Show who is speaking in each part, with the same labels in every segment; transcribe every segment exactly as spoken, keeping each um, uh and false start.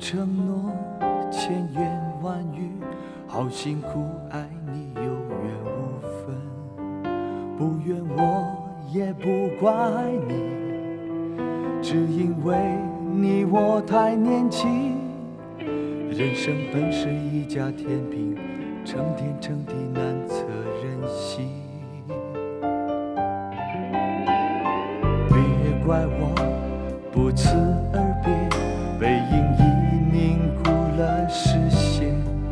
Speaker 1: 承诺，千言万语，好辛苦，爱你有缘无分，不怨我也不怪你，只因为你我太年轻，人生本是一架天平，成天成地难测人心，别怪我不辞而别，背影已凝固了视线，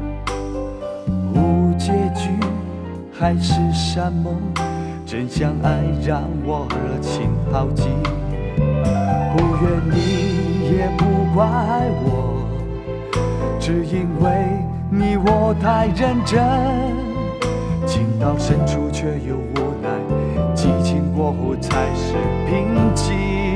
Speaker 1: 无结局还是山盟，真相爱让我热情好奇，不怨你也不怪我，只因为你我太认真，情到深处却又无奈，激情过后才是平静。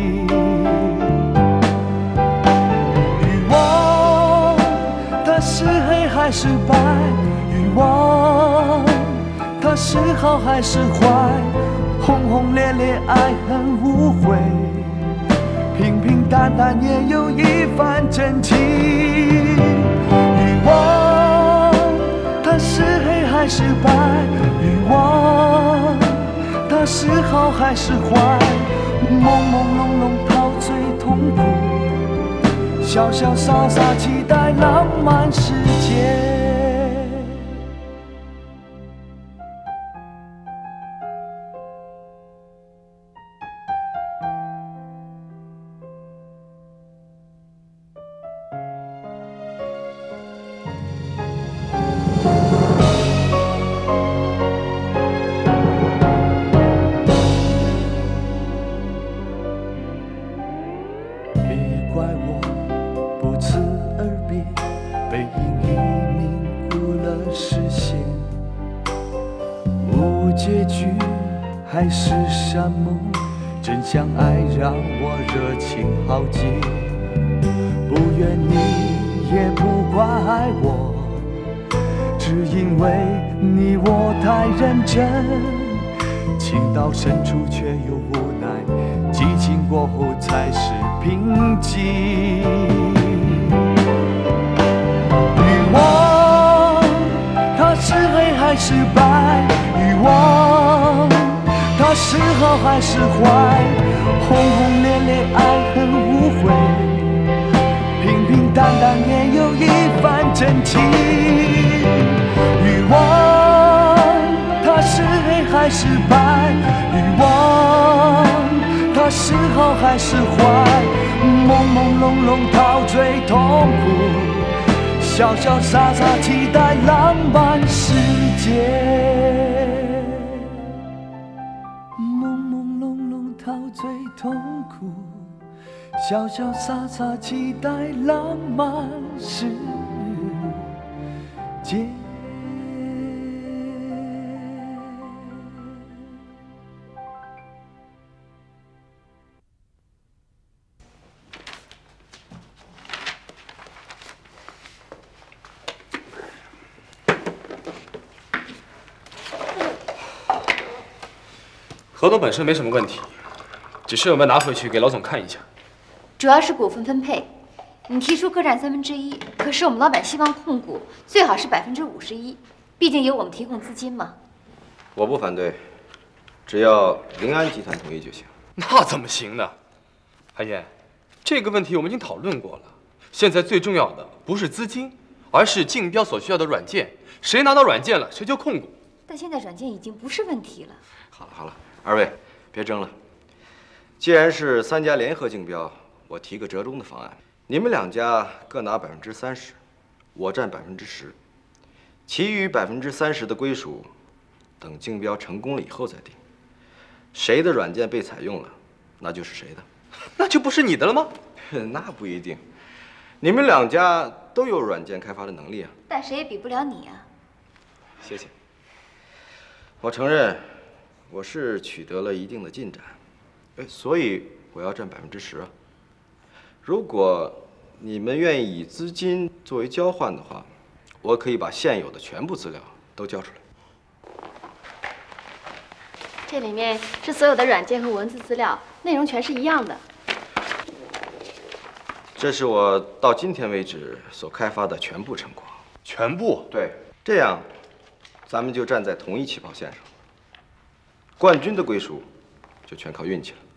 Speaker 1: 它是黑还是白？欲望，它是好还是坏？轰轰烈烈，爱恨无悔，平平淡淡也有一番真情。欲望，它是黑还是白？欲望，它是好还是坏？朦朦胧胧，陶醉痛苦。潇潇洒洒，期待浪漫世界。别怪我不辞而别，背影已凝固了视线，无结局还是山盟，真相爱让我热情好奇，不怨你也不怪我，只因为你我太认真，情到深处却又无奈，激情过后才是平静。欲望，它是黑还是白？欲望，它是好还是坏？轰轰烈烈，爱恨无悔，平平淡淡也有一番真情。欲望，它是黑还是白？欲望，它是好还是坏？朦朦胧胧，陶醉痛苦，潇潇洒洒，期待浪漫世界。朦朦胧胧，陶醉痛苦，潇潇洒洒，期待浪漫世界。
Speaker 2: 合同本身没什么问题，只是我们拿回去给老总看一下。
Speaker 3: 主要是股份分配，你提出各占三分之一，可是我们老板希望控股最好是百分之五十一，毕竟由我们提供资金嘛。
Speaker 4: 我不反对，只要临安集团同意就行。
Speaker 2: 那怎么行呢？韩燕，这个问题我们已经讨论过了。现在最重要的不是资金，而是竞标所需要的软件。谁拿到软件了，谁就控股。
Speaker 3: 但现在软件已经不是问题了。
Speaker 4: 好了好了，二位别争了。既然是三家联合竞标，我提个折中的方案，你们两家各拿百分之三十，我占百分之十，其余百分之三十的归属，等竞标成功了以后再定。谁的软件被采用了，那就是谁的。
Speaker 2: 那就不是你的了吗？
Speaker 4: 那不一定，你们两家都有软件开发的能力啊。
Speaker 3: 但谁也比不了你啊。
Speaker 4: 谢谢。我承认，我是取得了一定的进展，哎，所以我要占百分之十啊。如果你们愿意以资金作为交换的话，我可以把现有的全部资料都交出来。
Speaker 5: 这里面是所有的软件和文字资料，内容全是一样的。
Speaker 4: 这是我到今天为止所开发的全部成果。
Speaker 2: 全部？
Speaker 4: 对，这样，咱们就站在同一起跑线上。冠军的归属，就全靠运气了。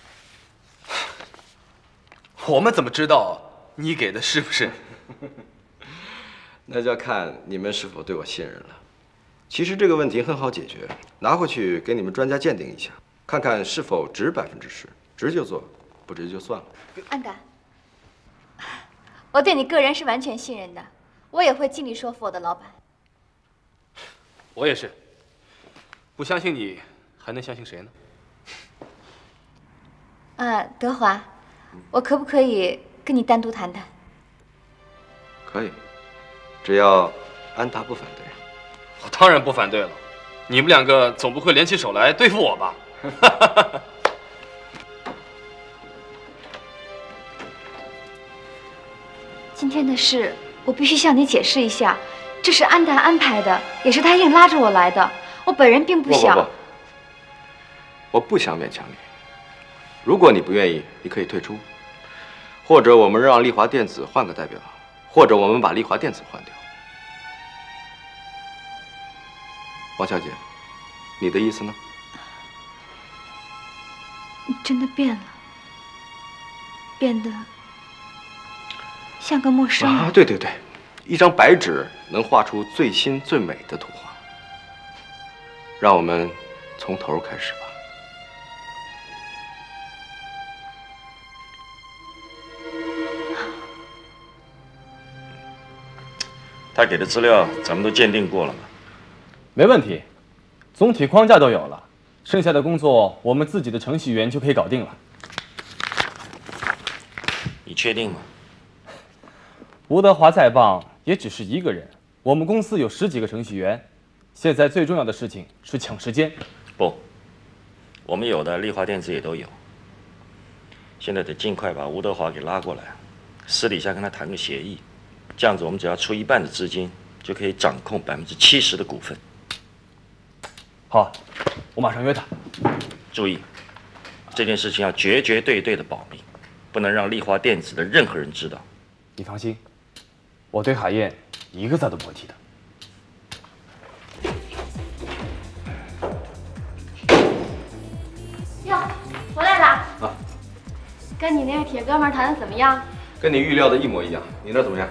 Speaker 2: 我们怎么知道你给的是不是？
Speaker 4: 那就要看你们是否对我信任了。其实这个问题很好解决，拿回去给你们专家鉴定一下，看看是否值百分之十，值就做，不值就算了。
Speaker 3: 安达，我对你个人是完全信任的，我也会尽力说服我的老板。
Speaker 2: 我也是，不相信你，还能相信谁呢？
Speaker 3: 啊，德华，我可不可以跟你单独谈谈？
Speaker 4: 可以，只要安达不反对。
Speaker 2: 我当然不反对了，你们两个总不会联起手来对付我吧？
Speaker 3: 今天的事，我必须向你解释一下，这是安达安排的，也是他硬拉着我来的，我本人并不想。
Speaker 4: 不不不，我不想勉强你。如果你不愿意，你可以退出，或者我们让丽华电子换个代表，或者我们把丽华电子换掉。王小姐，你的意思呢？
Speaker 3: 你真的变了，变得像个陌生人。
Speaker 4: 啊，对对对，一张白纸能画出最新最美的图画。让我们从头开始吧。
Speaker 5: 他给的资料咱们都鉴定过了吗？
Speaker 6: 没问题，总体框架都有了，剩下的工作我们自己的程序员就可以搞定了。
Speaker 5: 你确定吗？
Speaker 6: 吴德华再棒，也只是一个人，我们公司有十几个程序员，现在最重要的事情是抢时间。
Speaker 5: 不，我们有的丽华电子也都有。现在得尽快把吴德华给拉过来，私底下跟他谈个协议，这样子我们只要出一半的资金，就可以掌控百分之七十的股份。
Speaker 6: 好，我马上约他。
Speaker 5: 注意，这件事情要绝绝对对的保密，不能让丽华电子的任何人知道。
Speaker 6: 你放心，我对海燕一个字都不会提的。
Speaker 7: 哟，回来啦！
Speaker 4: 啊，
Speaker 7: 跟你那个铁哥们谈的怎么样？
Speaker 4: 跟你预料的一模一样。你那怎么样？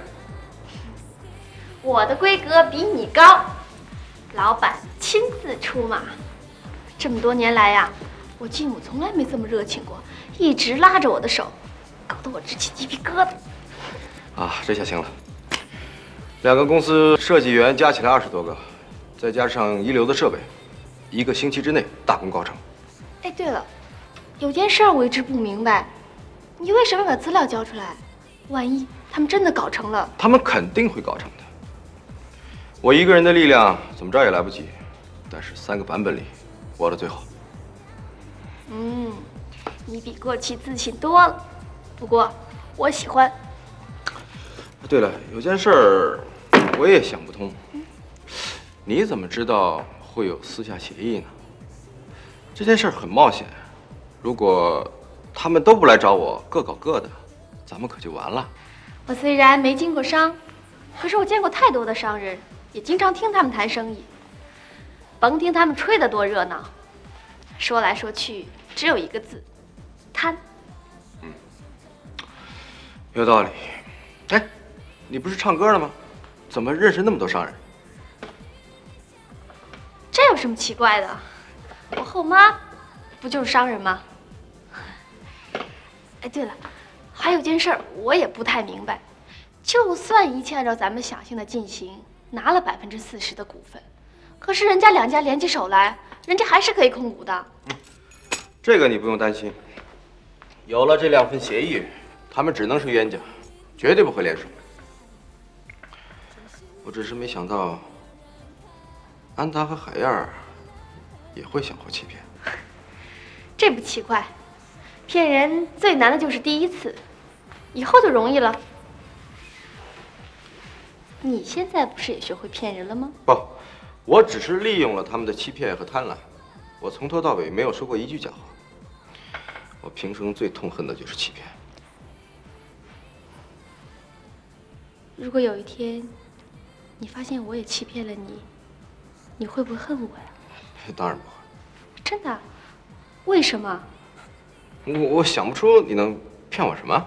Speaker 7: 我的规格比你高，老板亲自出马。这么多年来呀、啊，我继母从来没这么热情过，一直拉着我的手，搞得我直起鸡皮疙瘩。
Speaker 4: 啊，这下行了。两个公司设计员加起来二十多个，再加上一流的设备，一个星期之内大功告成。
Speaker 7: 哎，对了，有件事儿我一直不明白，你为什么把资料交出来？万一他们真的搞成了，
Speaker 4: 他们肯定会搞成的。我一个人的力量怎么着也来不及，但是三个版本里，我的最好。
Speaker 7: 嗯，你比过去自信多了。不过我喜欢。
Speaker 4: 对了，有件事儿我也想不通，你怎么知道会有私下协议呢？这件事儿很冒险，如果他们都不来找我，各搞各的，咱们可就完了。
Speaker 7: 我虽然没经过商，可是我见过太多的商人，也经常听他们谈生意。甭听他们吹得多热闹，说来说去只有一个字：贪。
Speaker 4: 嗯，有道理。哎，你不是唱歌的吗？怎么认识那么多商人？
Speaker 7: 这有什么奇怪的？我后妈不就是商人吗？哎，对了，还有件事儿我也不太明白。就算一切按照咱们想象的进行，拿了百分之四十的股份，可是人家两家联起手来，人家还是可以控股的。
Speaker 4: 嗯，这个你不用担心。有了这两份协议，他们只能是冤家，绝对不会联手。我只是没想到，安达和海燕儿也会相互欺骗。
Speaker 7: 这不奇怪，骗人最难的就是第一次，以后就容易了。你现在不是也学会骗人了吗？
Speaker 4: 不，我只是利用了他们的欺骗和贪婪，我从头到尾没有说过一句假话。我平生最痛恨的就是欺骗。
Speaker 7: 如果有一天你发现我也欺骗了你，你会不会恨我呀？
Speaker 4: 当然不会。
Speaker 7: 真的？为什么？
Speaker 4: 我我想不出你能骗我什么。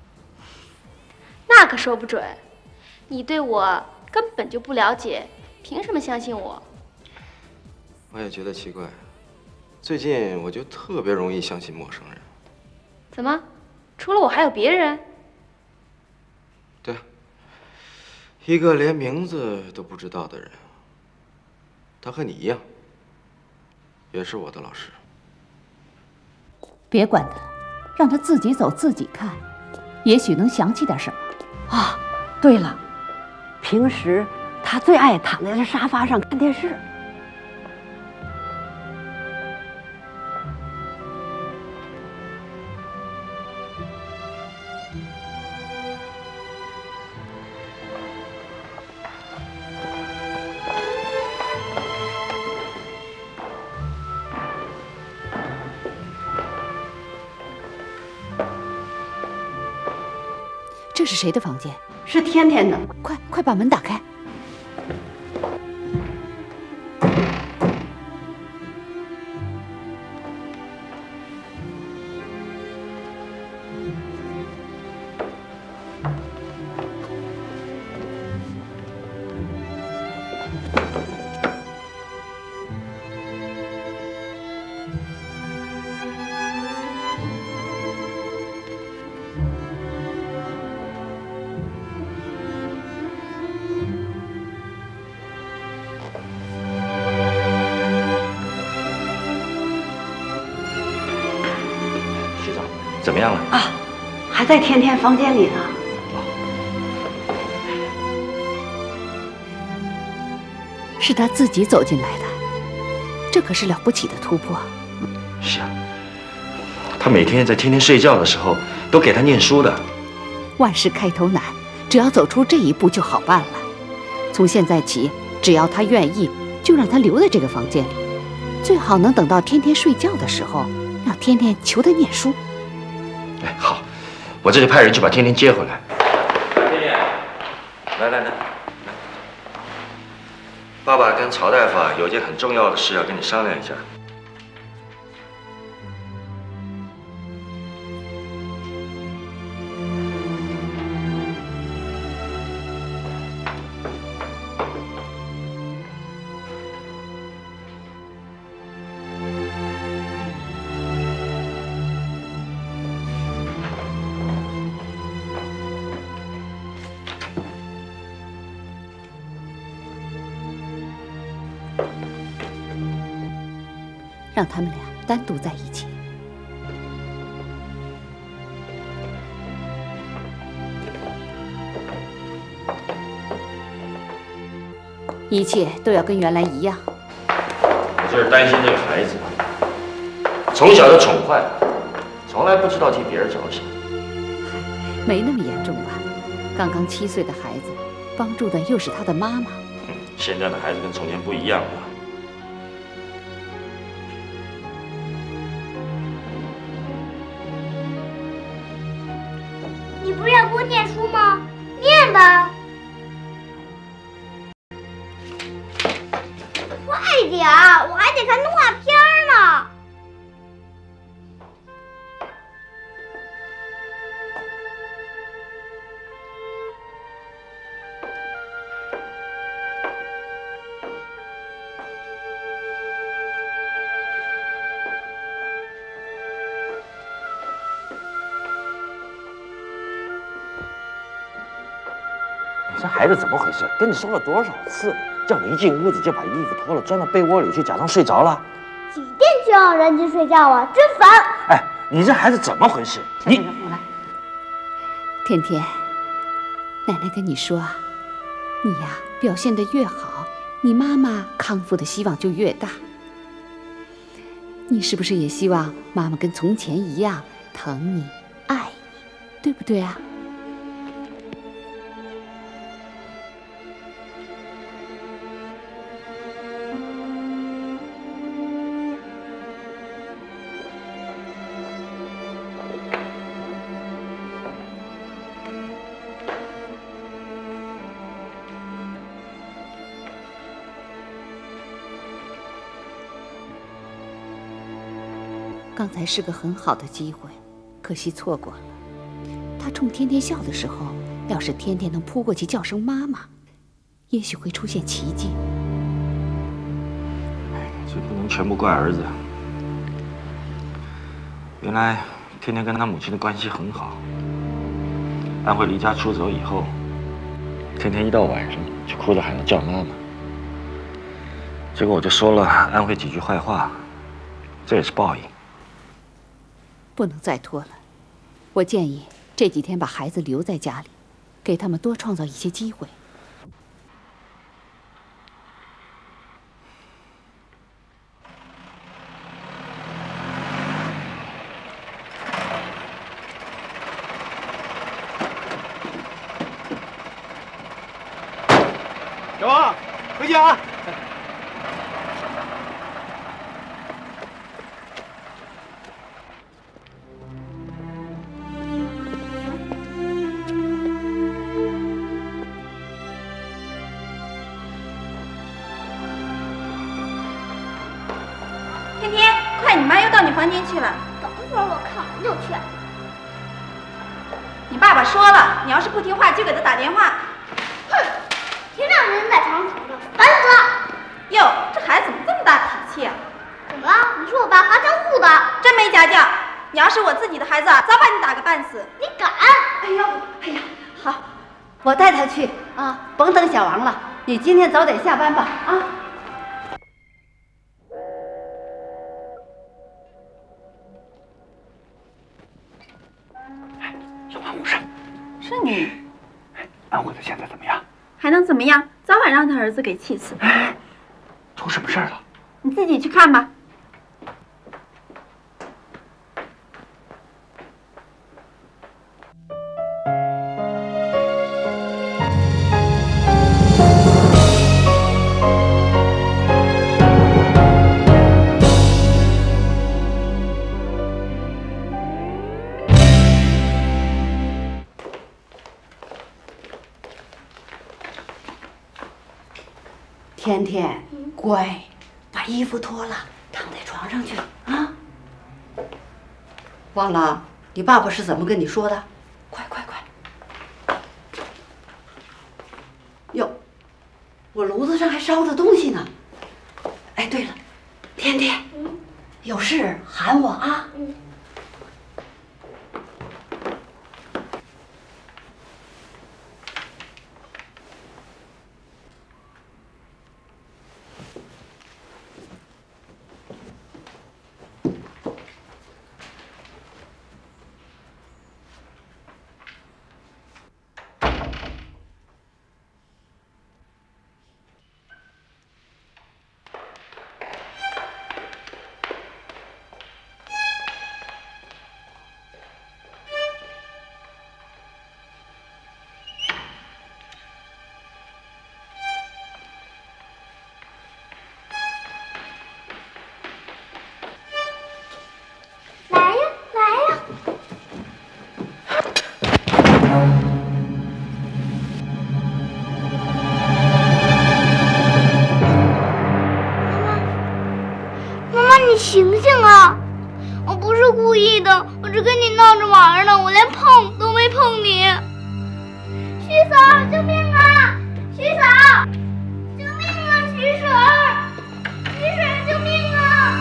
Speaker 7: 那可说不准，你对我根本就不了解，凭什么相信我？
Speaker 4: 我也觉得奇怪，最近我就特别容易相信陌生人。
Speaker 7: 怎么？除了我还有别人？
Speaker 4: 对啊，一个连名字都不知道的人，他和你一样，也是我的老师。
Speaker 8: 别管他，让他自己走自己看，也许能想起点什么。
Speaker 9: 啊，对了，平时他最爱躺在这沙发上看电视。
Speaker 8: 这是谁的房间？
Speaker 9: 是天天的。
Speaker 8: 快快把门打开！
Speaker 5: 怎么样了？
Speaker 9: 啊，还在天天房间里呢。
Speaker 8: 是他自己走进来的，这可是了不起的突破。
Speaker 5: 是啊，他每天在天天睡觉的时候都给他念书的。
Speaker 8: 万事开头难，只要走出这一步就好办了。从现在起，只要他愿意，就让他留在这个房间里，最好能等到天天睡觉的时候，让天天求他念书。
Speaker 5: 哎，好，我这就派人去把天天接回来。天天，来来来，爸爸跟曹大夫啊有件很重要的事要跟你商量一下。
Speaker 8: 让他们俩单独在一起。一切都要跟原来一样。
Speaker 5: 我就是担心这个孩子，从小就宠坏，从来不知道替别人着想。
Speaker 8: 没那么严重吧？刚刚七岁的孩子，帮助的又是他的妈妈。
Speaker 5: 嗯，现在的孩子跟从前不一样了。
Speaker 10: 你不是要给我念书吗？念吧。快点儿，我还得看动画片呢。
Speaker 11: 你这孩子怎么回事？跟你说了多少次，叫你一进屋子就把衣服脱了，钻到被窝里去，假装睡着了。
Speaker 10: 几点就让人家睡觉啊？真烦！
Speaker 11: 哎，你这孩子怎么回事？你
Speaker 8: 来，天天，奶奶跟你说啊，你呀表现得越好，你妈妈康复的希望就越大。你是不是也希望妈妈跟从前一样疼你、爱你，对不对啊？ 刚才是个很好的机会，可惜错过了。他冲天天笑的时候，要是天天能扑过去叫声妈妈，也许会出现奇迹。
Speaker 5: 这不能全部怪儿子。原来天天跟他母亲的关系很好。安慧离家出走以后，天天一到晚上就哭着喊着叫妈妈。结果我就说了安慧几句坏话，这也是报应。
Speaker 8: 不能再拖了，我建议这几天把孩子留在家里，给他们多创造一些机会。
Speaker 1: 小王，回去啊！
Speaker 12: 天天，快，你妈又到你房间去了。
Speaker 10: 等会儿我看完就去。
Speaker 12: 你爸爸说了，你要是不听话，就给他打电话。
Speaker 10: 哼，天天人在床上躺着，烦死了。
Speaker 12: 哟，这孩子怎么这么大脾气啊？
Speaker 10: 怎么了？你说我爸滑墙户的，
Speaker 12: 真没家教。你要是我自己的孩子，早把你打个半死。
Speaker 10: 你敢？
Speaker 12: 哎呦，哎呀，
Speaker 9: 好，我带他去啊，甭等小王了。你今天早点下班吧，啊。
Speaker 11: 小王无事。
Speaker 12: 是你。
Speaker 11: 安慧的现在怎么样？
Speaker 12: 还能怎么样？早晚让他儿子给气死。
Speaker 11: 哎，出什么事了？
Speaker 12: 你自己去看吧。
Speaker 9: 天天，乖，把衣服脱了，躺在床上去啊！忘了你爸爸是怎么跟你说的？快快快！哟，我炉子上还烧着东西呢。哎，对了，天天，有事喊我啊。
Speaker 10: 嗯。醒醒啊！我不是故意的，我只跟你闹着玩呢，我连碰都没碰你。徐嫂，救命啊！徐嫂，救命啊！徐婶儿，徐婶儿，救命啊！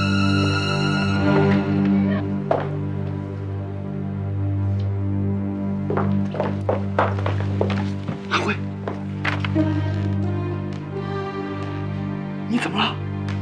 Speaker 11: 阿慧，你怎么了？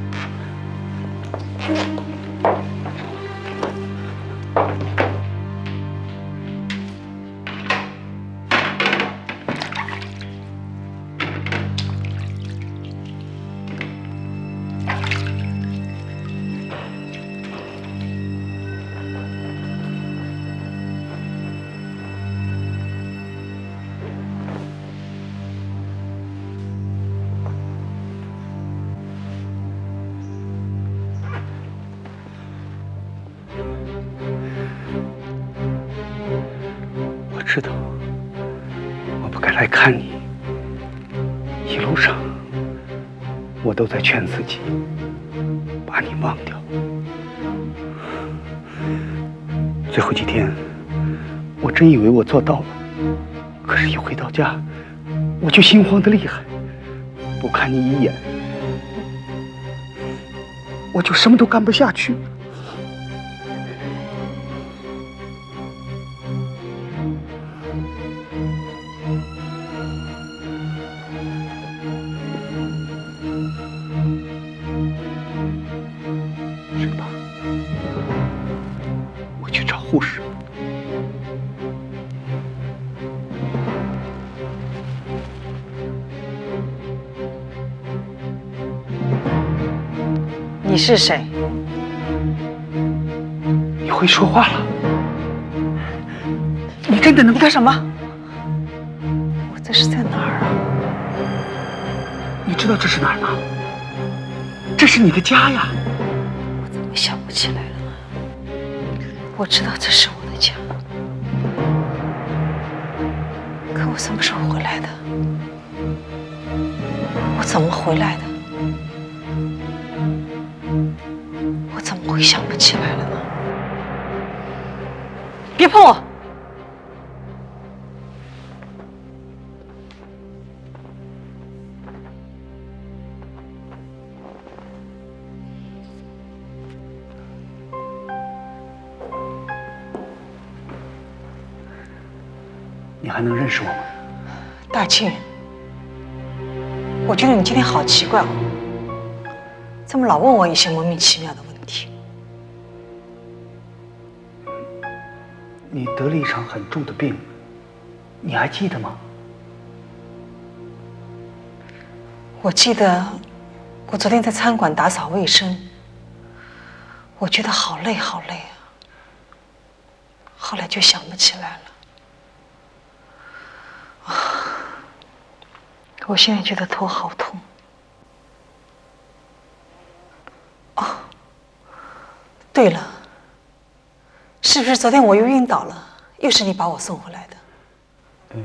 Speaker 11: 知道我不该来看你，一路上我都在劝自己把你忘掉。
Speaker 1: 最后几天，我真以为我做到了，可是一回到家，我就心慌的厉害，不看你一眼，我就什么都干不下去。睡吧，我去找护士。
Speaker 13: 你是谁？
Speaker 1: 你会说话了？你真的能
Speaker 13: 干什么？我这是在哪儿啊？
Speaker 1: 你知道这是哪儿吗？这是你的家呀！
Speaker 13: 我怎么想不起来了呢？我知道这是我的家，可我什么时候回来的？我怎么回来的？我怎么会想不起来了呢？别碰我！
Speaker 1: 你还能认识我吗？
Speaker 13: 大庆，我觉得你今天好奇怪哦，怎么老问我一些莫名其妙的问题？
Speaker 1: 你得了一场很重的病，你还记得吗？
Speaker 13: 我记得，我昨天在餐馆打扫卫生，我觉得好累好累啊，后来就想不起来了。啊，我现在觉得头好痛。哦，对了，是不是昨天我又晕倒了？又是你把我送回来的？
Speaker 1: 嗯，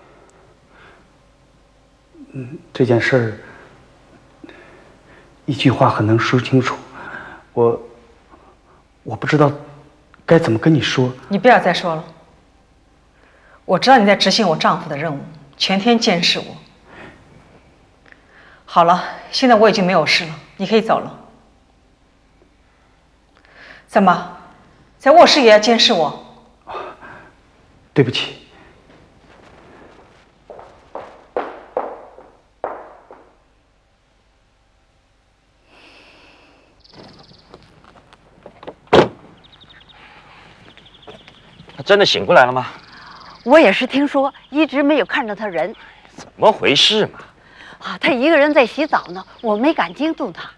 Speaker 1: 嗯，这件事儿一句话很能说清楚，我我不知道该怎么跟你说。
Speaker 13: 你不要再说了。我知道你在执行我丈夫的任务，全天监视我。好了，现在我已经没有事了，你可以走了。怎么，在卧室也要监视我？
Speaker 1: 对不起。
Speaker 11: 他真的醒过来了吗？
Speaker 9: 我也是听说，一直没有看着他人。
Speaker 11: 怎么回事嘛？
Speaker 9: 啊，他一个人在洗澡呢，我没敢惊动他。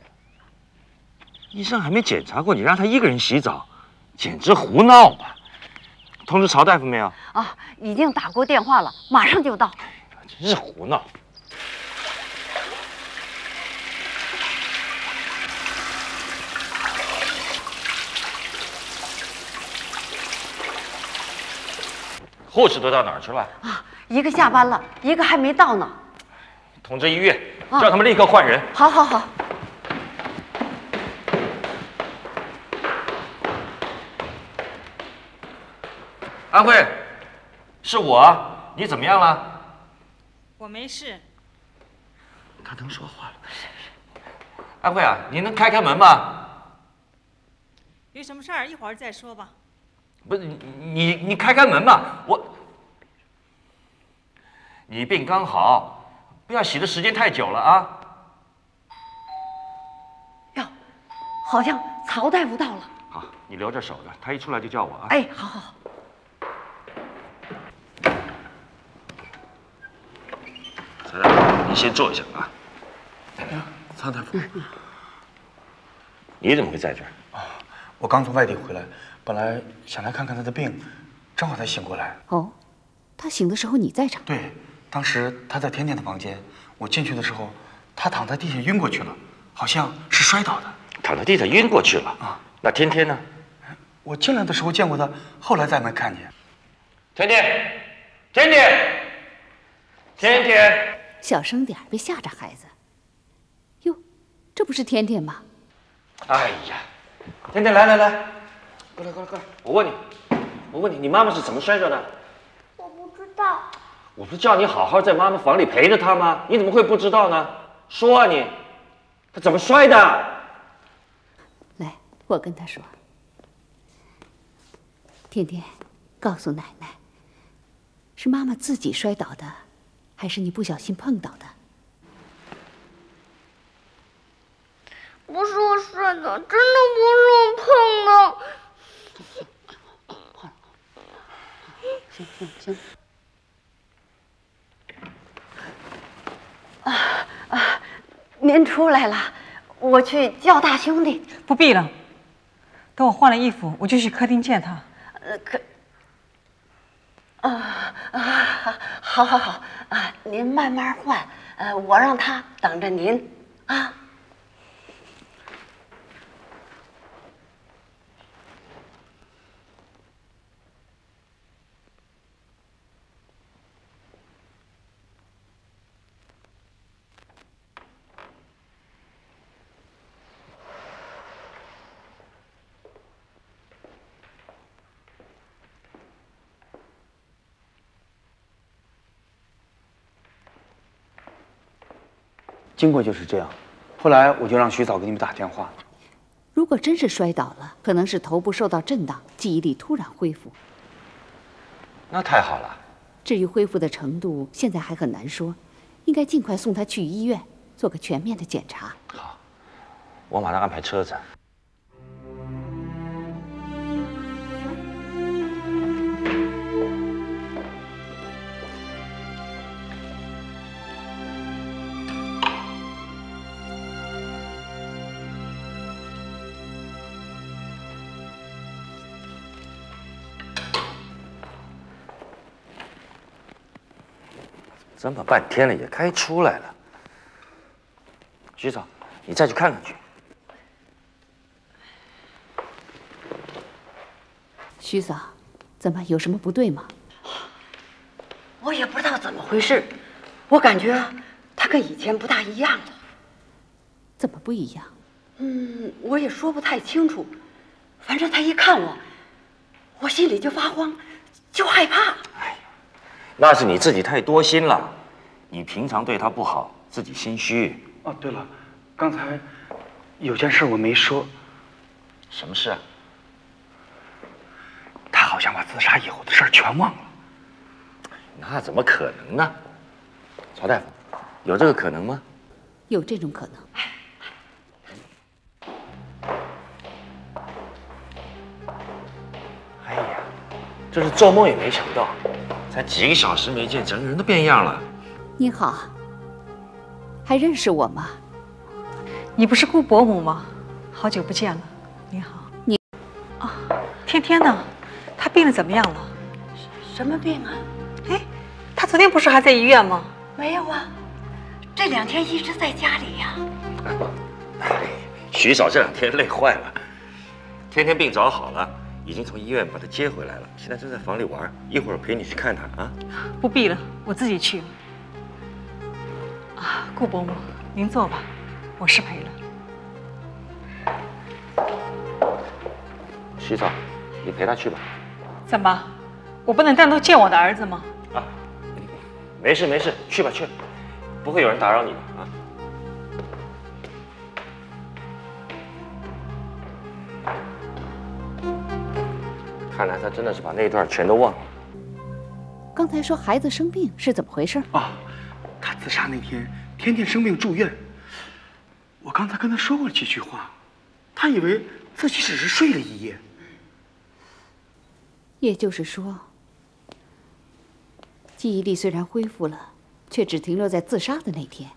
Speaker 11: 医生还没检查过，你让他一个人洗澡，简直胡闹吧！通知曹大夫没有？
Speaker 9: 啊，已经打过电话了，马上就到。
Speaker 11: 真是胡闹！护士都到哪儿去了？
Speaker 9: 啊，一个下班了，一个还没到呢。
Speaker 11: 通知医院，叫他们立刻换人。
Speaker 9: 好，好，好。
Speaker 11: 安慧，是我，你怎么样了？
Speaker 13: 我没事。
Speaker 11: 他能说话了。安慧啊，你能开开门吗？
Speaker 13: 有什么事儿一会儿再说吧。
Speaker 11: 不是你你你开开门吧，我。你病刚好，不要洗的时间太久了啊。
Speaker 9: 哟，好像曹大夫到了。
Speaker 11: 好，你留着手着，他一出来就叫我啊。
Speaker 9: 哎，好好好。
Speaker 11: 曹大夫，你先坐一下啊。
Speaker 1: 曹大夫，
Speaker 11: 你怎么会在这儿？
Speaker 1: 我刚从外地回来，本来想来看看他的病，正好他醒过来。
Speaker 8: 哦，他醒的时候你在场？
Speaker 1: 对，当时他在甜甜的房间，我进去的时候，他躺在地下晕过去了，好像是摔倒的。
Speaker 11: 躺在地上晕过去了啊？那天天呢？
Speaker 1: 我进来的时候见过他，后来再没看见。
Speaker 11: 甜甜，甜甜，甜甜，
Speaker 8: 小声点，别吓着孩子。哟，这不是甜甜吗？
Speaker 11: 哎呀，甜甜来来来， 过来过来过来！我问你，我问你，你妈妈是怎么摔着的？
Speaker 10: 我不知道。
Speaker 11: 我不是叫你好好在妈妈房里陪着她吗？你怎么会不知道呢？说啊你，她怎么摔的？
Speaker 8: 来，我跟她说。天天，告诉奶奶，是妈妈自己摔倒的，还是你不小心碰倒的？
Speaker 10: 不是我摔的，真的不是我碰的。
Speaker 9: 行行行。啊啊！您出来了，我去叫大兄弟。
Speaker 13: 不必了，等我换了衣服，我就去客厅见他。
Speaker 9: 呃，可啊啊，好，好，好啊！您慢慢换，呃，我让他等着您啊。
Speaker 14: 经过就是这样，后来我就让徐嫂给你们打电话。
Speaker 8: 如果真是摔倒了，可能是头部受到震荡，记忆力突然恢复。
Speaker 11: 那太好了。
Speaker 8: 至于恢复的程度，现在还很难说，应该尽快送他去医院做个全面的检查。
Speaker 11: 好，我马上安排车子。这么半天了，也该出来了。徐嫂，你再去看看去。
Speaker 8: 徐嫂，怎么有什么不对吗？
Speaker 9: 我也不知道怎么回事，我感觉他跟以前不大一样了。
Speaker 8: 怎么不一样？
Speaker 9: 嗯，我也说不太清楚，反正他一看我，我心里就发慌，就害怕。
Speaker 11: 哎，那是你自己太多心了。你平常对他不好，自己心虚。
Speaker 14: 哦，对了，刚才有件事我没说。
Speaker 11: 什么事啊？
Speaker 14: 他好像把自杀以后的事儿全忘了。
Speaker 11: 那怎么可能呢？曹大夫，有这个可能吗？
Speaker 8: 有这种可能。
Speaker 11: 哎呀，这是做梦也没想到，才几个小时没见，整个人都变样了。
Speaker 8: 你好，还认识我吗？
Speaker 13: 你不是顾伯母吗？好久不见了。你好。
Speaker 8: 你
Speaker 13: 啊，天天呢？他病得怎么样了？
Speaker 9: 什么病啊？
Speaker 13: 哎，他昨天不是还在医院吗？
Speaker 9: 没有啊，这两天一直在家里呀。
Speaker 11: 哎，徐嫂这两天累坏了，天天病早好了，已经从医院把她接回来了，现在正在房里玩，一会儿陪你去看她啊。
Speaker 13: 不必了，我自己去。啊，顾伯母，您坐吧，我失陪了。
Speaker 11: 徐嫂，你陪她去吧。
Speaker 13: 怎么，我不能单独见我的儿子吗？
Speaker 11: 啊，没事没事，去吧去吧，不会有人打扰你的啊。看来他真的是把那段全都忘了。
Speaker 8: 刚才说孩子生病是怎么回事？
Speaker 14: 啊，他自杀那天，天天生病住院。我刚才跟他说过几句话，他以为自己只是睡了一夜。
Speaker 8: 也就是说，记忆力虽然恢复了，却只停留在自杀的那天。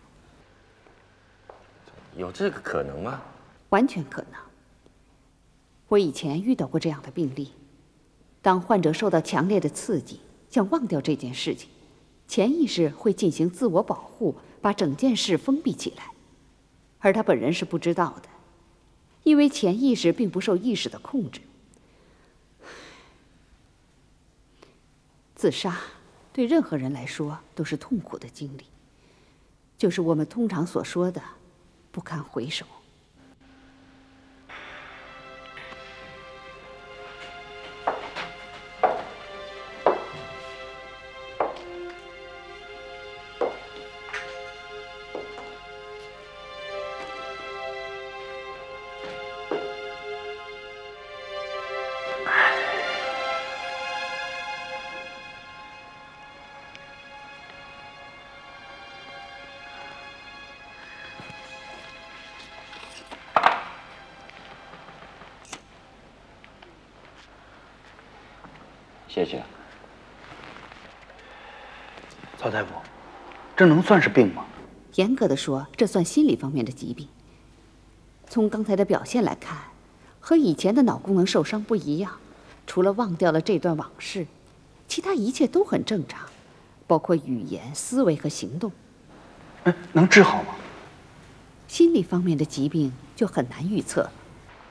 Speaker 11: 有这个可能吗？
Speaker 8: 完全可能。我以前遇到过这样的病例，当患者受到强烈的刺激，想忘掉这件事情，潜意识会进行自我保护，把整件事封闭起来，而他本人是不知道的，因为潜意识并不受意识的控制。自杀对任何人来说都是痛苦的经历，就是我们通常所说的不堪回首。
Speaker 5: 谢谢。
Speaker 14: 曹大夫，这能算是病吗？
Speaker 8: 严格的说，这算心理方面的疾病。从刚才的表现来看，和以前的脑功能受伤不一样，除了忘掉了这段往事，其他一切都很正常，包括语言、思维和行动。
Speaker 14: 哎，能治好吗？
Speaker 8: 心理方面的疾病就很难预测了。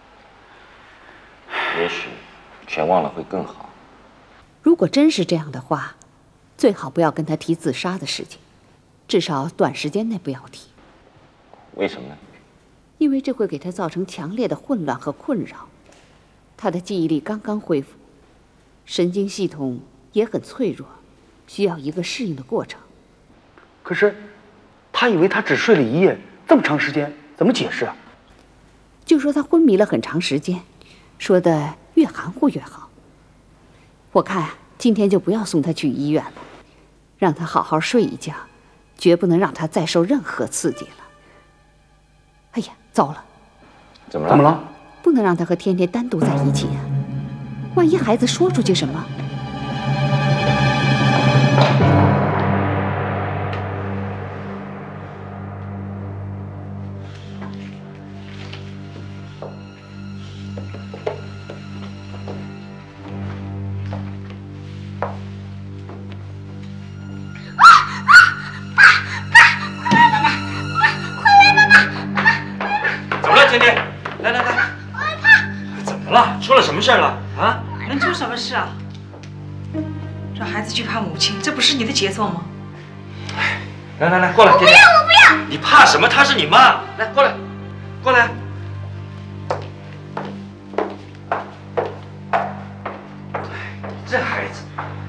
Speaker 5: 也许全忘了会更好。
Speaker 8: 如果真是这样的话，最好不要跟他提自杀的事情，至少短时间内不要提。
Speaker 5: 为什么呢？
Speaker 8: 因为这会给他造成强烈的混乱和困扰。他的记忆力刚刚恢复，神经系统也很脆弱，需要一个适应的过程。
Speaker 14: 可是，他以为他只睡了一夜，这么长时间，怎么解释啊？
Speaker 8: 就说他昏迷了很长时间，说的越含糊越好。我看今天就不要送他去医院了，让他好好睡一觉，绝不能让他再受任何刺激了。哎呀，糟了！
Speaker 5: 怎么了？
Speaker 14: 怎么了？
Speaker 8: 不能让他和天天单独在一起啊！万一孩子说出去什么……
Speaker 5: 天天，来来来，我害怕。怎么了？出了什么事了？啊？
Speaker 13: 能出什么事啊？让孩子惧怕母亲，这不是你的杰作吗？
Speaker 5: 来来来，过来，
Speaker 10: 我不要，我不要。
Speaker 5: 你怕什么？她是你妈。来，过来，过来。这孩子。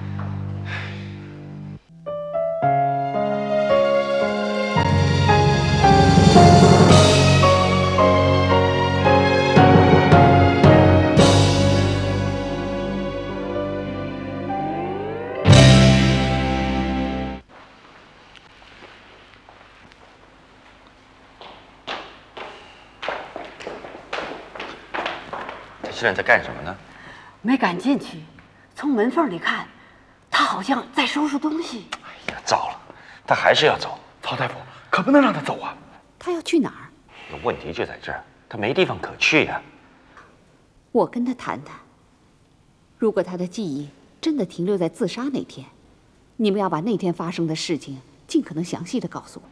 Speaker 5: 现在在干什么呢？
Speaker 9: 没敢进去，从门缝里看，他好像在收拾东西。
Speaker 5: 哎呀，糟了，他还是要走。
Speaker 14: 曹大夫，可不能让他走啊！
Speaker 8: 他要去哪儿？
Speaker 5: 问题就在这儿，他没地方可去呀。
Speaker 8: 我跟他谈谈。如果他的记忆真的停留在自杀那天，你们要把那天发生的事情尽可能详细的告诉我。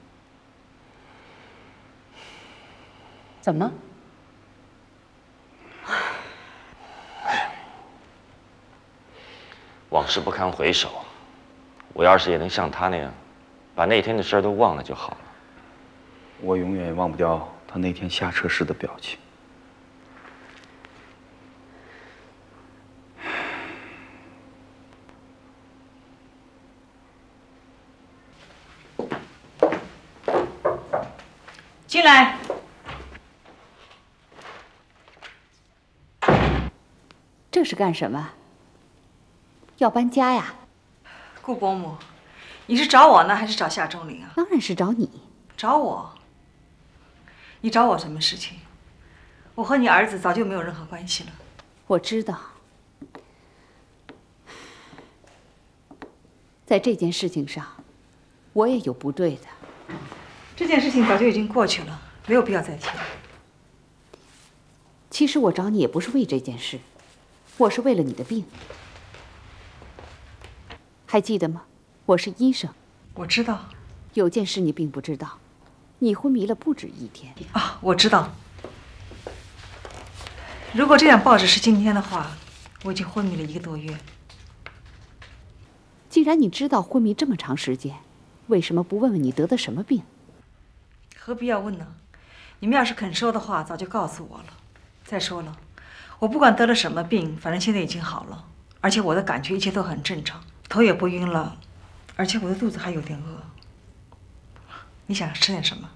Speaker 8: 怎么？
Speaker 5: 往事不堪回首，我要是也能像他那样，把那天的事儿都忘了就好了。
Speaker 14: 我永远也忘不掉他那天下车时的表情。
Speaker 13: 进来。
Speaker 8: 这是干什么？要搬家呀？
Speaker 13: 顾伯母，你是找我呢，还是找夏钟林啊？
Speaker 8: 当然是找你。
Speaker 13: 找我？你找我什么事情？我和你儿子早就没有任何关系了。
Speaker 8: 我知道，在这件事情上，我也有不对的。
Speaker 13: 这件事情早就已经过去了，没有必要再提了。
Speaker 8: 其实我找你也不是为这件事，我是为了你的病。还记得吗？我是医生。
Speaker 13: 我知道。
Speaker 8: 有件事你并不知道，你昏迷了不止一天。
Speaker 13: 啊，我知道。如果这样报纸是今天的话，我已经昏迷了一个多月。
Speaker 8: 既然你知道昏迷这么长时间，为什么不问问你得的什么病？
Speaker 13: 何必要问呢？你们要是肯说的话，早就告诉我了。再说了，我不管得了什么病，反正现在已经好了，而且我的感觉一切都很正常，头也不晕了，而且我的肚子还有点饿。你想吃点什么？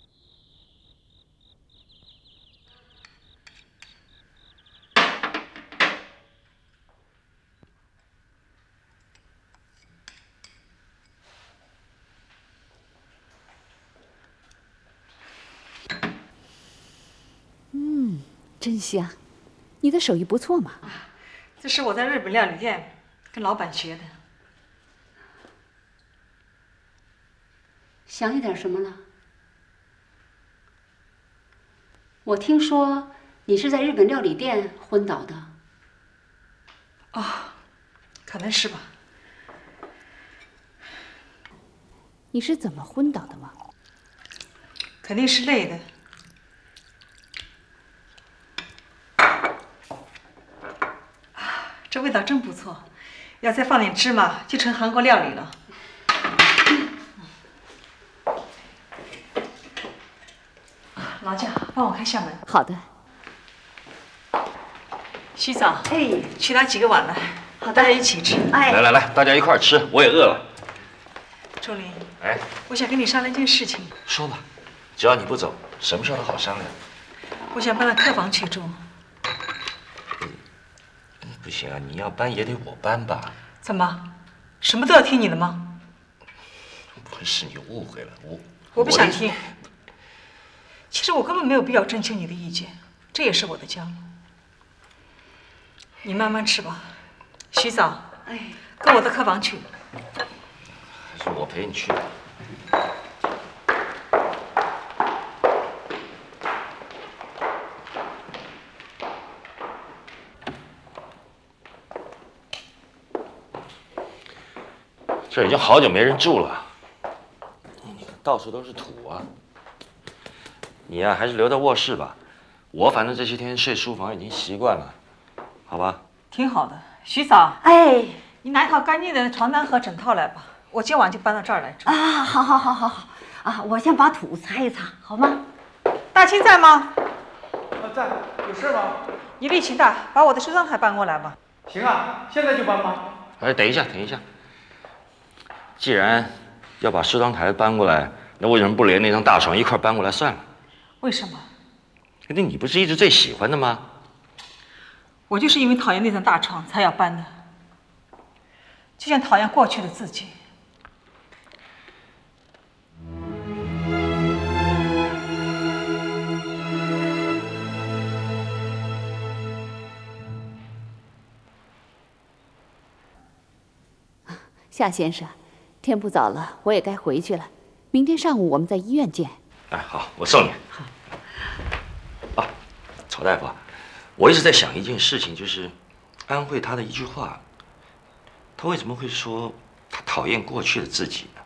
Speaker 8: 嗯，真香。你的手艺不错嘛。
Speaker 13: 这是我在日本料理店跟跟老板学的。
Speaker 8: 想起点什么了？我听说你是在日本料理店昏倒的。
Speaker 13: 哦，可能是吧。
Speaker 8: 你是怎么昏倒的吗？
Speaker 13: 肯定是累的。啊，这味道真不错，要再放点芝麻，就成韩国料理了。劳驾，帮我开下门。
Speaker 8: 好的。
Speaker 13: 徐嫂，哎，去拿几个碗来，好，大家一起吃。
Speaker 11: 哎，来来来，大家一块儿吃，我也饿了。
Speaker 13: 周林，
Speaker 11: 哎，
Speaker 13: 我想跟你商量一件事情。
Speaker 11: 说吧，只要你不走，什么事都好商量。
Speaker 13: 我想搬到客房去住。
Speaker 11: 不行啊，你要搬也得我搬吧？
Speaker 13: 怎么，什么都要听你的吗？
Speaker 11: 不是，你误会了，我
Speaker 13: 我不想听。其实我根本没有必要征求你的意见，这也是我的家务。你慢慢吃吧，徐嫂，哎，跟我到客房去。
Speaker 11: 还是我陪你去。这已经好久没人住了，你看到处都是土啊。你呀、啊，还是留在卧室吧。我反正这些天睡书房已经习惯了，好吧？
Speaker 13: 挺好的，徐嫂。哎，你拿一套干净的床单和枕套来吧，我今晚就搬到这儿来住。
Speaker 9: 啊，好好好好好啊！我先把土擦一擦，好吗？
Speaker 13: 大清在吗？
Speaker 14: 啊，在，有事吗？
Speaker 13: 你力气大，把我的梳妆台搬过来吧。
Speaker 14: 行啊，现在就搬吗？
Speaker 11: 哎，等一下，等一下。既然要把梳妆台搬过来，那为什么不连那张大床一块搬过来算了？
Speaker 13: 为什么？
Speaker 11: 那你不是一直最喜欢的吗？
Speaker 13: 我就是因为讨厌那张大床才要搬的，就像讨厌过去的自己。
Speaker 8: 夏先生，天不早了，我也该回去了。明天上午我们在医院见。
Speaker 11: 哎，好，我送你。啊，曹大夫，我一直在想一件事情，就是安慧她的一句话，她为什么会说她讨厌过去的自己呢？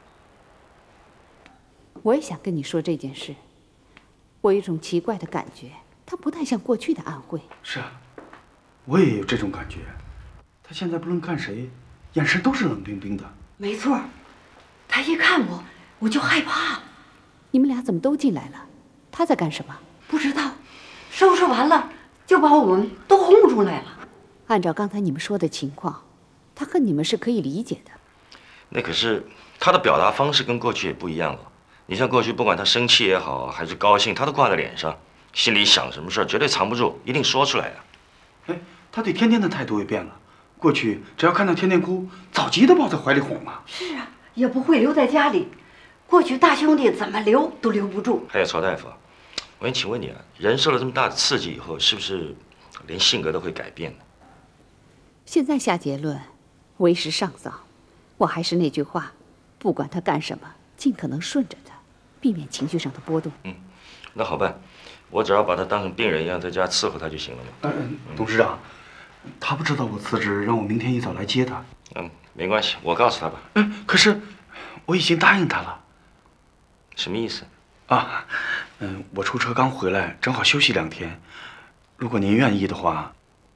Speaker 8: 我也想跟你说这件事。我有一种奇怪的感觉，她不太像过去的安慧。
Speaker 14: 是啊，我也有这种感觉。她现在不论看谁，眼神都是冷冰冰的。
Speaker 9: 没错，她一看我，我就害怕。
Speaker 8: 你们俩怎么都进来了？她在干什么？
Speaker 9: 不知道，收拾完了就把我们都轰出来了。
Speaker 8: 按照刚才你们说的情况，她恨你们是可以理解的。
Speaker 11: 那可是她的表达方式跟过去也不一样了。你像过去，不管她生气也好，还是高兴，她都挂在脸上，心里想什么事儿绝对藏不住，一定说出来的。
Speaker 14: 哎，她对天天的态度也变了。过去只要看到天天哭，早急得抱在怀里哄了。
Speaker 9: 是啊，也不会留在家里。过去大兄弟怎么留都留不住。
Speaker 11: 还有曹大夫，我想请问你啊，人受了这么大的刺激以后，是不是连性格都会改变呢？
Speaker 8: 现在下结论，为时尚早。我还是那句话，不管他干什么，尽可能顺着他，避免情绪上的波动。
Speaker 11: 嗯，那好办，我只要把他当成病人一样在家伺候他就行了嘛。
Speaker 14: 嗯，董事长，他不知道我辞职，让我明天一早来接他。
Speaker 11: 嗯，没关系，我告诉他吧。
Speaker 14: 嗯，可是我已经答应他了。
Speaker 11: 什么意思？
Speaker 14: 啊，嗯，我出车刚回来，正好休息两天。如果您愿意的话，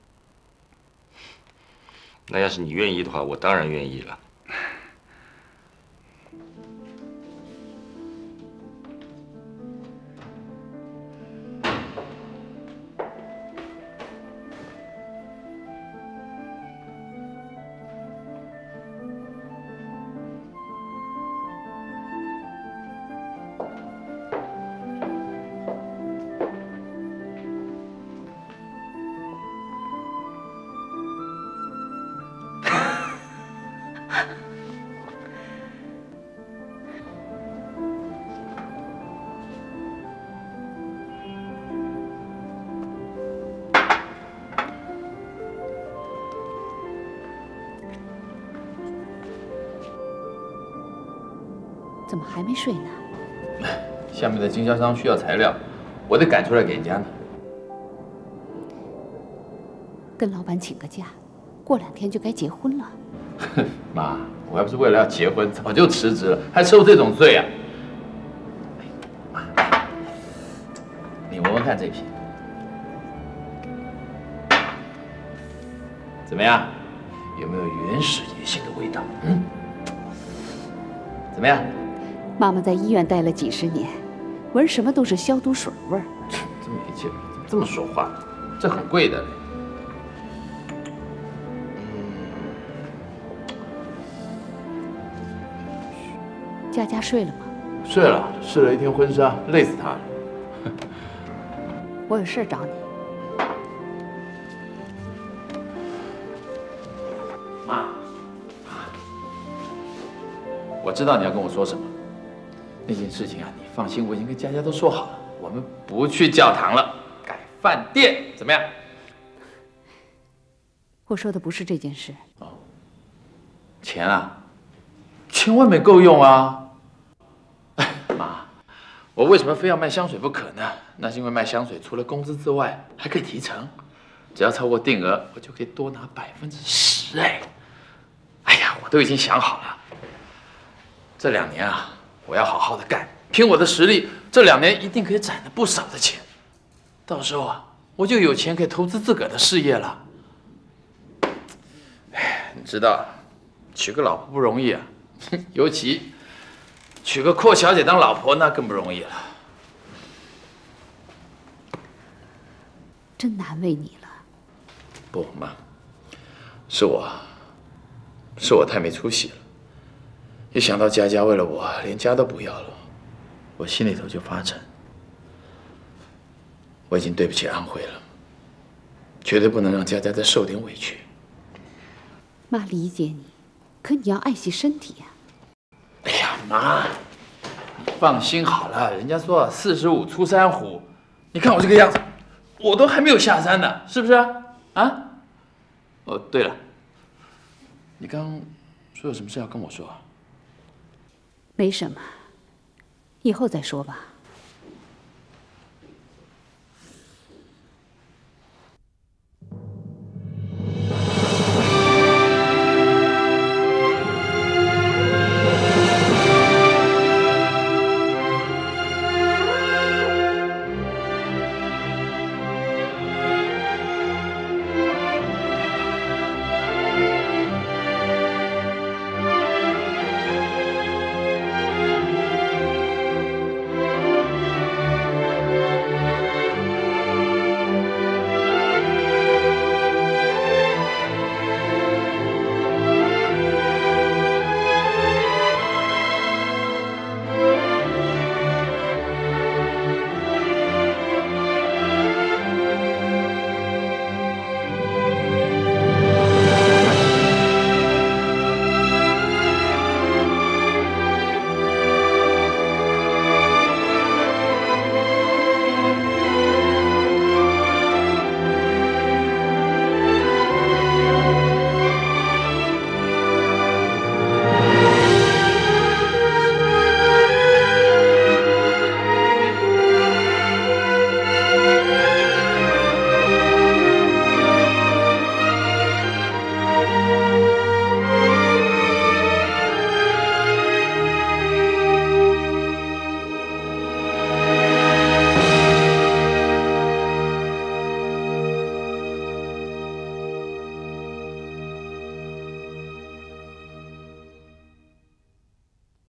Speaker 11: 那要是你愿意的话，我当然愿意了。
Speaker 8: 怎么还没睡呢？
Speaker 6: 下面的经销商需要材料，我得赶出来给人家呢。
Speaker 8: 跟老板请个假，过两天就该结婚了。
Speaker 6: 妈，我要不是为了要结婚，早就辞职了，还受这种罪啊！妈，你闻闻看这瓶，怎么样？有没有原始野性的味道？嗯，怎么样？
Speaker 8: 妈妈在医院待了几十年，闻什么都是消毒水味儿。
Speaker 6: 这么没劲，这么说话，这很贵的嘞。
Speaker 8: 佳佳睡了吗？
Speaker 6: 睡了，试了一天婚纱，累死她了。
Speaker 8: 我有事找你。
Speaker 6: 妈，我知道你要跟我说什么。那件事情啊，你放心，我已经跟佳佳都说好了，我们不去教堂了，改饭店，怎么样？
Speaker 8: 我说的不是这件事。
Speaker 6: 哦，钱啊，千万没够用啊！妈，我为什么非要卖香水不可呢？那是因为卖香水除了工资之外，还可以提成，只要超过定额，我就可以多拿百分之十。哎，哎呀，我都已经想好了，这两年啊，我要好好的干，凭我的实力，这两年一定可以攒了不少的钱。到时候啊，我就有钱可以投资自个儿的事业了。哎，你知道，娶个老婆不容易啊，尤其娶个阔小姐当老婆那更不容易了。
Speaker 8: 真难为你了。
Speaker 6: 不，妈，是我，是我太没出息了。一想到佳佳为了我连家都不要了，我心里头就发沉。我已经对不起安慧了，绝对不能让佳佳再受点委屈。
Speaker 8: 妈理解你，可你要爱惜身体呀。
Speaker 6: 哎呀，妈，你放心好了，人家说四十五出山虎，你看我这个样子，我都还没有下山呢，是不是啊？啊？哦，对了，你刚刚说有什么事要跟我说啊？
Speaker 8: 没什么，以后再说吧。